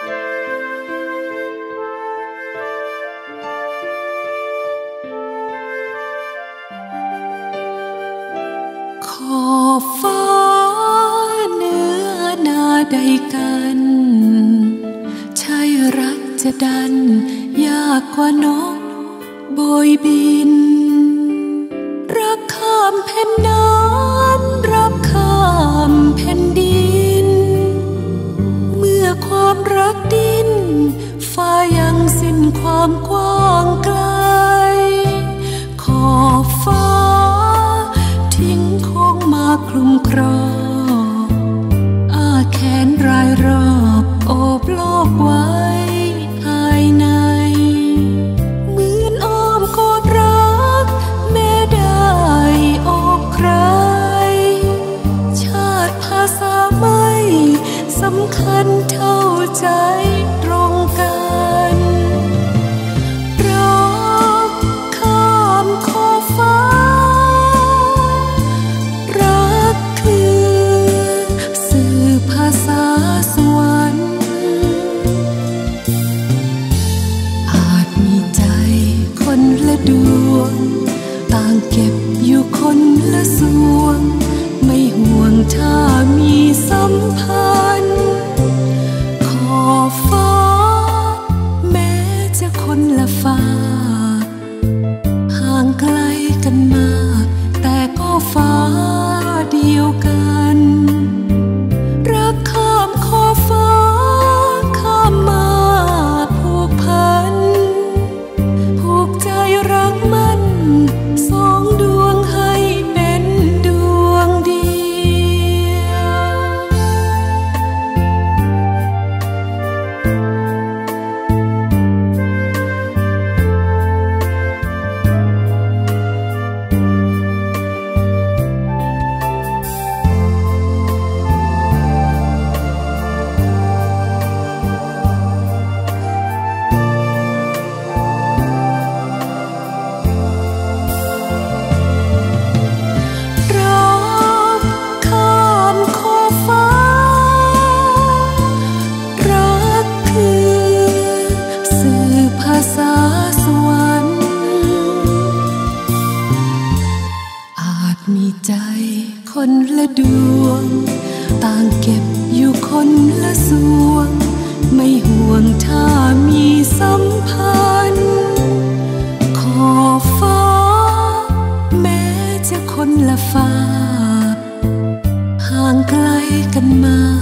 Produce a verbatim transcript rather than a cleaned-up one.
ขอบฟ้าเนื้อนาใดกันใช่รักจะดันยากกว่านกโบยบินรักข้ามแผ่นน้ำรับข้ามแผ่นดินเมื่อความรักดิ้นฟ้ายังสิ้นความกว้างไกลขอบฟ้าทิ้งโค้งมาคลุมครอบอ้าแขนรายรอบโอบโลกไว้ภายในเหมือนอ้อมกอดรักแม้ได้โอบใครชาติภาษาไม่สำคัญเท่าใจตรงกันรักข้ามขอบฟ้ารักคือสื่อภาษาสวรรค์อาจมีใจคนละดวงต่างเก็บอยู่คนละสวงไม่ห่วงถ้ามีสัมพันธ์ขอบฟ้าแม้จะคนละฟ้าห่างไกลกันมากแต่ก็ฟ้าเดียวกันรักข้ามขอบฟ้าข้ามมาผูกพันผูกใจรักมันสองดวงให้เป็นดวงเดียวรักข้ามขอบฟ้ารักคือสื่อภาษาสวรรค์อาจมีใจคนละดวงต่างเก็บอยู่คนละสวงไม่ห่วงถ้ามีสัมพันธ์ขอบฟ้าแม้จะคนละฟ้าห่างไกลกันมา